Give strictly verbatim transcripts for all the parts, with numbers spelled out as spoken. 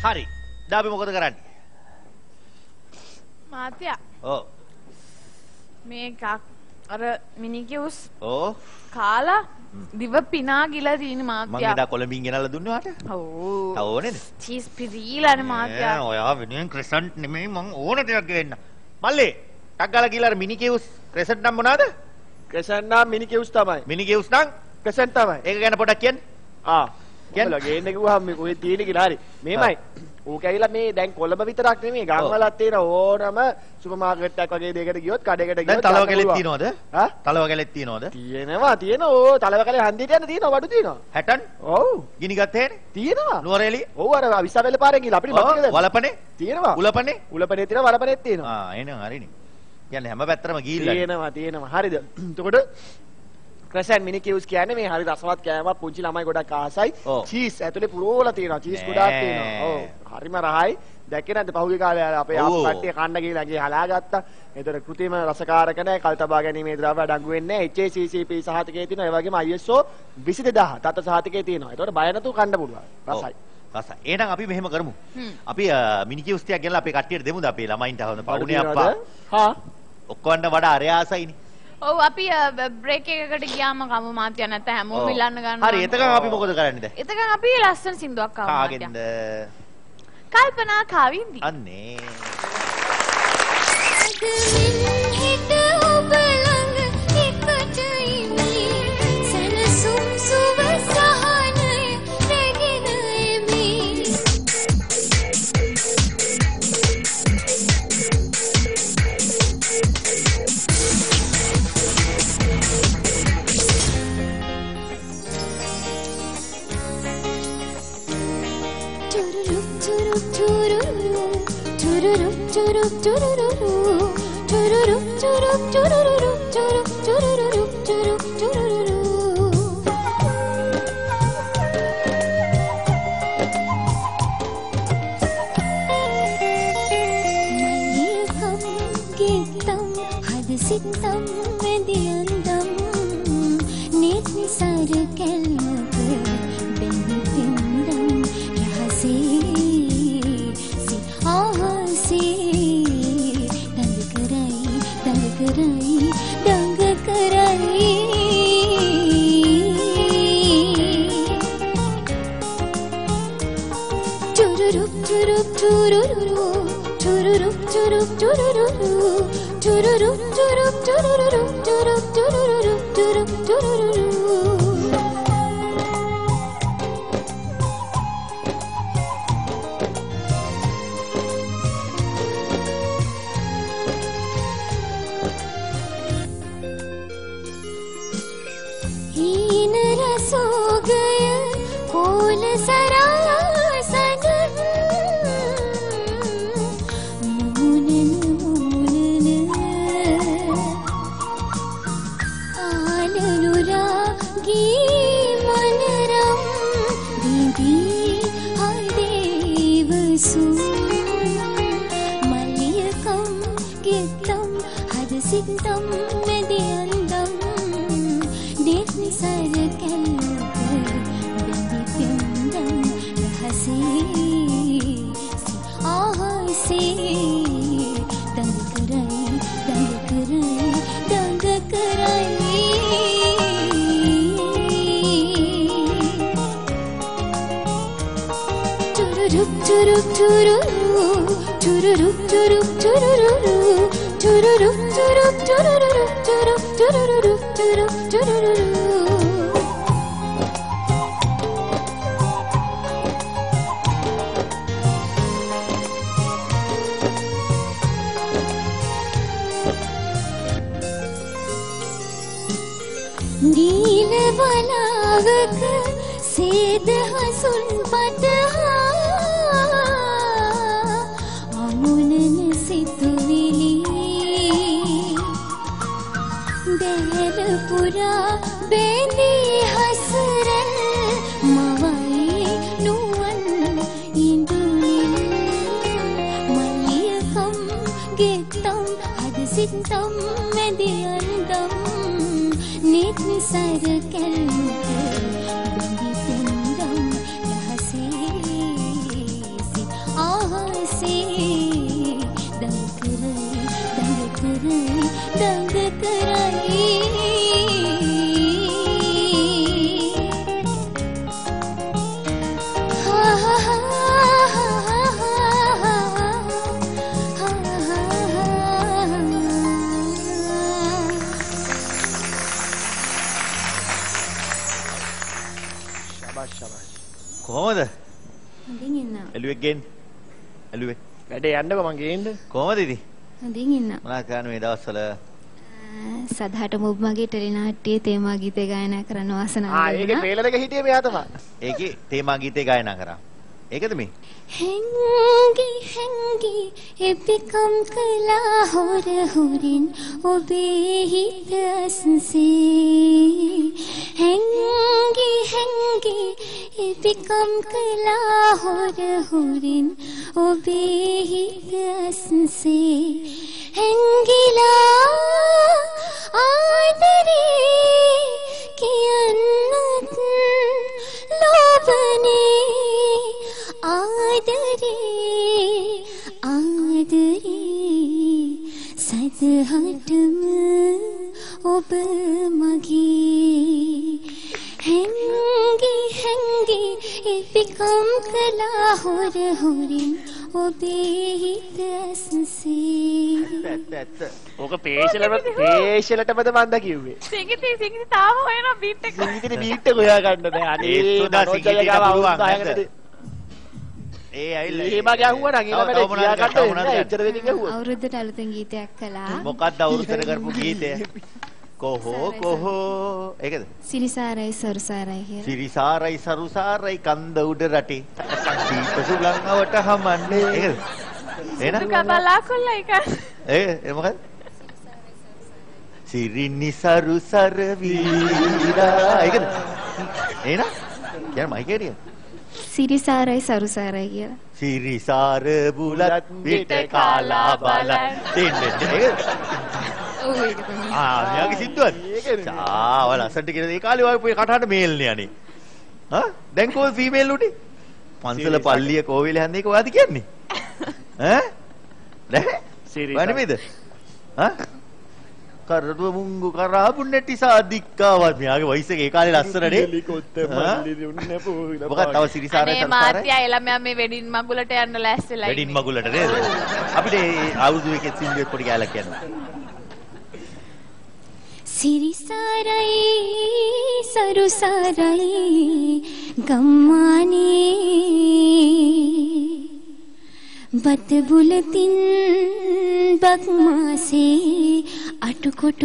හරි. දැන් අපි මොකද කරන්නේ? මාත්‍යා. ඔව්. මේක අර මිනිකියුස්. ඔව්. කාලා දිව පිනා ගිලා තියෙන මාත්‍යා. මං එදා කොළඹින් ගෙනල්ලා දුන්නේ වාට. ඔව්. තව ඕනේද? චීස් පිරීලානේ මාත්‍යා. නෑ ඔයා වෙනුවෙන් ක්‍රෙසන්ට් නෙමෙයි මං ඕන දෙයක් ගෙන්න. මල්ලේ ටක් ගාලා ගිහලා අර මිනිකියුස් ක්‍රෙසන්ට් නම් මොනවාද? ක්‍රෙසන්ට් නම් මිනිකියුස් තමයි. මිනිකියුස් නම් ක්‍රෙසන්ට් තමයි. ඒක ගැන පොඩ්ඩක් කියන්න. ආ. කියන්න ගේන්න කිව්වහම මේ කොහෙද තියෙන්නේ කියලා හරි. මේමයි. ඌක ඇවිල්ලා මේ දැන් කොළඹ විතරක් නෙමෙයි ගම්වලත් තියෙන ඕනම සුපර් මාකට් එකක් වගේ දෙයකට ගියොත් කඩේකට ගියොත් දැන් තලව කැලෙත් තියනවද? හා? තලව කැලෙත් තියනවද? තියෙනවා තියෙනවා. ඕ තලව කැලේ හන්දියට යන තියෙනවා වඩු තියෙනවා. හැටන්? ඔව්. ගිනි ගත්තේනේ? තියෙනවා. නුවරඑලි? ඔව් අර විසාවැල පාරෙන් ගිහලා අපිට මතකද? වලපනේ? තියෙනවා. උලපනේ? උලපනේ තියෙනවා වලපනේත් තියෙනවා. ආ එහෙනම් හරිනේ. කියන්නේ හැම පැත්තටම ගිහිල්ලා. තියෙනවා තියෙනවා. හරිද? එතකොට ක්‍රසන් මිනිකියුස් කියන්නේ මේ හරි රසවත් කෑමක් පුංචි ළමයි ගොඩක් ආසයි. චීස් ඇතුලේ පුරෝලා තියෙනවා. චීස් ගොඩාක් තියෙනවා. ඔව්. හරිම රහයි. දැක්කේ නැද්ද පහුගිය කාලේ අපේ ආප්පු කට්ටිය කන්න ගිහලා ගිහ හලාගත්තා. ඒතර කෘතිම රසකාරක නැහැ, කල්තබා ගැනීමේ ද්‍රව්‍ය අඩංගු වෙන්නේ නැහැ. එච් ඒ සී සී පී සහතිකයේ තියෙනවා. ඒ වගේම ආයි එස් ඕ විසි දෙදාහ තත් සහතිකයේ තියෙනවා. ඒතකොට බය නැතුව කන්න පුළුවන්. රසයි. රසයි. එහෙනම් අපි මෙහෙම කරමු. අපි මිනිකියුස් ටිකක් ගෙනලා අපේ කට්ටියට දෙමුද අපේ ළමයින්ට හවන පවුනේ අප්පා. හා. ඔක්කොන්ට වඩා අරය ආසයිනේ. ඔව් අපි බ්‍රේක් එකකට ගියාම කමු මාත්‍යා නැත්නම් හැමෝම ඉල්ලන්න ගන්නවා. හරි එතකන් අපි මොකද කරන්නේ දැන්? එතකන් අපි ලස්සන සින්දුවක් අහමු මාත්‍යා. කාගෙන්ද? කල්පනා කාවින්දි. අන්නේ. හිට ඔබ ළඟ එකට ඉමි සනසුම් සුව සහනය රැගෙන එමි. Churrup churrup churrup churrup churrup churrup churrup churrup churrup churrup Mayekam getam hadsitam mediyandam net nisar kelmak benipindam rahasi dang kerai chururup churup chururu chururup churup chururu chururup churup chururu churup chururu churup chururu Sintam mediyandam net nisar kelmak benipindam rahasi si ahasi dang kerai dang kerai dang kerai chururup churup chururu chururup churup chururu chururup churup chururup churup chururup churup chururup Neel balawak sed hasun pataha amunan situvili pura bendi hasran mawai nuwan indulin maliyakam getam hadsitam mediyandam net nisar kelmak benipindam rahasi si අසසේ දඟ කරයි දඟ කරයි දඟ කරයි කොහොමද? හොඳින් ඉන්න. එළුවෙක් ගේන්න. එළුවෙක්. වැඩේ යන්නකෝ මං ගේන්න. කොහොමද ඉතින්? හොඳින් ඉන්න. මොනවද කරන්නේ මේ දවස්වල? සදහට මොබ් මගේ ටෙලිනාට්‍යයේ තේමා ගීතය ගායනා කරන්න වාසනාව ආ ඒකේ ට්‍රේලර් එක හිටියේ මෙයා තමයි. ඒකේ තේමා ගීතේ ගායනා කරා. ඒකද මේ? හැංගි හැංගි එපිකම් කළා හොර හොරින් ඔබේ හිත අස්සේ හැංගි හැංගි එපිකම් කළා හොර හොරින් ඔබේ හිත අස්සේ හැංගිලා ආදරේ කියන්නත් ලෝභනේ ආදරේ ආදරේ සදහටම ඔබ මගේ හැංගි හැංගි එපිකම් කළා හොර හොරින් ඔබේ හිත අස්සේ ඇත්ත ඇත්ත. ඕක පේෂලම පේෂලටමද මන්ද කිව්වේ. සිංගිති සිංගිති තාම හොයනවා බීට් එක. සිංගිතිනේ බීට් එක හොයා ගන්න බෑ. අනේ ඒත්තුදා සිංගිතිට පුළුවන් නැද්ද? ඒ ඇවිල්ලා එහෙම ගැහුවා නම් ඊළඟට කියා ගන්න නෑ. එච්චර දෙකින් ගැහුවා. අවුරුද්දට අලුතෙන් ගීතයක් කළා. මොකක්ද අවුරුද්දට කරපු ගීතය? කොහෝ කොහෝ ඒකද? සිරිසාරයි සරුසාරයි කියලා. සිරිසාරයි සරුසාරයි කන්ද උඩ රටේ. සීත සුලං අවට හමන්නේ ඒකද? එහෙනම් කබලා කොල්ලා එක. ඒ ඒ මොකද? සිරිනි සරුසර වීරා ඒකද? එහෙනම් කියන්න මයිකේරිය. සිරිසාරයි සරුසාරයි කියලා. සිරිසාර බුලත් පිට කාලා බලන් දෙන්නේ ඒකද? ඔව් ඒක තමයි. ආ මෙයාගේ සිද්දුවද? ආ ඔය ලස්සන්ට කියන ඒ කාලේ ඔය පුයි කටහඬ මේල්නේ අනේ. හා දැන් කොහොමද ෆීමේල් උනේ? පන්සල පල්ලිය කෝවිල හැන්දේක ඔයාද කියන්නේ? ඈ? නෑ? වනිමේද? හා? කරදුව මුංගු කරාබු නැටි සාදික්කාවත් මෙයාගේ වයස එක ඒ කාලේ ලස්සනනේ. මොකක්ද තව සිරිසාරයි අනේ මාත්‍යා එළමයා මේ වෙඩින් මගුලට යන්න ලෑස්තිලා වෙඩින් මගුලට නේද? අපිට ආවුදු එකේ සින්දුවෙක් පොඩි ගාලක් කියනවා. සිරිසාරයි සරුසාරයි ගම්මානේ බත් බුලතින් බක් මාසේ අටකොටු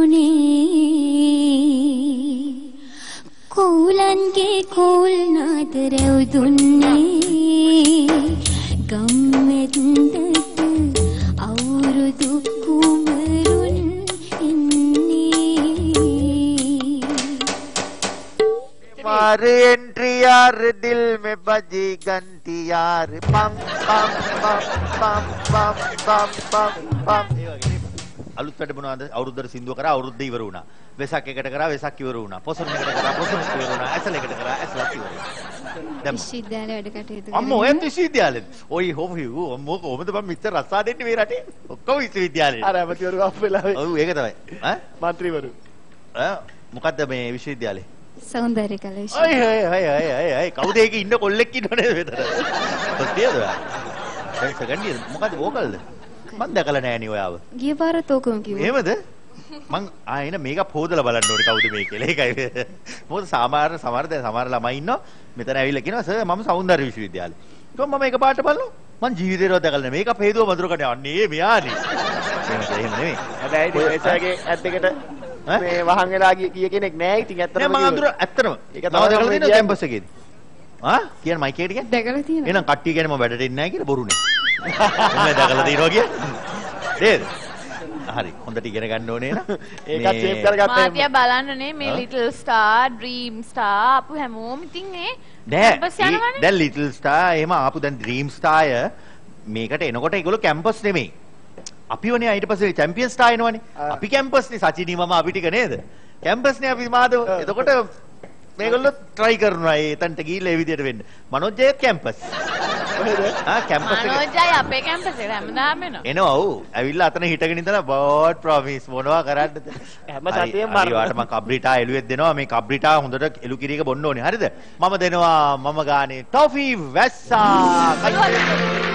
පිරුණේ කෝලන්ගේ කෝල් නාද රැව් දුන්නේ ගම්මෙන්දට අවුරුදු කුමරුන් मारे एंट्री यार दिल में बजी घंटी यार पम पम पम पम पम पम पम पम අලුත් වැඩ මොනවද අවුරුද්දට සින්දුව කරා අවුරුද්ද ඉවර වුණා වෙසක් එකට කරා වෙසක් ඉවර වුණා පොසොන් එකට කරා පොසොන් ඉවර වුණා ඇසල එකට කරා ඇසල ඉවර වුණා දැන් විශ්වවිද්‍යාලේ වැඩ කටයුතු අම්මෝ ඔයත් විශ්වවිද්‍යාලෙත් ඔයි හොමු අම්මෝ කොහොමද මම මෙච්චර රස්සා දෙන්නේ මේ රටේ ඔක්කොම විශ්වවිද්‍යාලේ අර ඇමතිවරු අප්පෙලා ඔව් ඒක තමයි ඈ മന്ത്രിවරු ඈ මොකද්ද මේ විශ්වවිද්‍යාලේ සෞන්දර්ය කලා විශ්ව අය අය අය අය අය අය කවුද ඒකේ ඉන්න කොල්ලෙක් ඉන්නවනේ මෙතන කොටියද ඔයා දැන් සෙකන්ඩ් මොකද්ද වෝකල්ද මම දැකලා නෑ නේ ඔයාව ගිය පාරත් ඕකම කිව්වා එහෙමද මං ආ එන මේක පොදලා බලන්න ඕනේ කවුද මේ කියලා ඒකයි මොකද සමහර සමහර දැන් සමහර ළමයි ඉන්නවා මෙතන ඇවිල්ලා කියනවා සර් මම සෞන්දර්ය විශ්වවිද්‍යාලේ කොහොම මම මේක පාට බලනවා මං ජීවිතේවත් දැකලා නෑ මේක හේතුව මధుර කඩේ අන්නේ මෙයානේ එහෙම එහෙම නෙමෙයි හැබැයි ඒසගේ ඇත් දෙකට මේ වහන් වෙලා ගිය කෙනෙක් නෑ ඉතින් ඇත්තටම නෑ මං අඳුර ඇත්තටම ඒක තමයි දැකලා තියෙනවා කැම්පස් එකේදී ආ කියන මයික් එකට කියන්නේ දැකලා තියෙනවා එහෙනම් කට්ටිය කියන්නේ මම වැඩට එන්නේ නෑ කියලා බොරුනේ මම දැකලා තියෙනවා කියන්නේ නේද හරි හොඳට ඉගෙන ගන්න ඕනේ නේද ඒකත් සේව් කරගත්තා මාත්‍යා බලන්නනේ මේ ලිටල් ස්ටාර් ඩ්‍රීම් ස්ටාර් අපු හැමෝම ඉතින් ඒ නෑ දැන් ලිටල් ස්ටාර් එහෙම ආපු දැන් ඩ්‍රීම් ස්ටාර් මේකට එනකොට ඒගොල්ලෝ කැම්පස් නෙමෙයි අපිවනේ ඊට පස්සේ චැම්පියන් ස්ටාර් එනවනේ අපි කැම්පස් නේ සචිනි මම අපි ටික නේද කැම්පස් නේ අපි මාදව එතකොට මේගොල්ලෝ try කරනවා ඒ එතනට ගිහිල්ලා ඒ විදියට වෙන්න මනෝජ්ජයත් කැම්පස් ආ කැම්පස් එක මනෝජයි අපේ කැම්පස් එකට හැමදාම එනවා. එනවා ඔව්. ඇවිල්ලා අතන හිටගෙන ඉඳලා බෝඩ් ප්‍රොමිස් මොනවා කරන්නද? හැම සතියෙම හරි වාට මම කබ්රිටා එළුවෙත් දෙනවා. මේ කබ්රිටා හොඳට එළු කිරියක බොන්න ඕනේ. හරිද? මම දෙනවා මම ගානේ ටොෆි වැස්සා.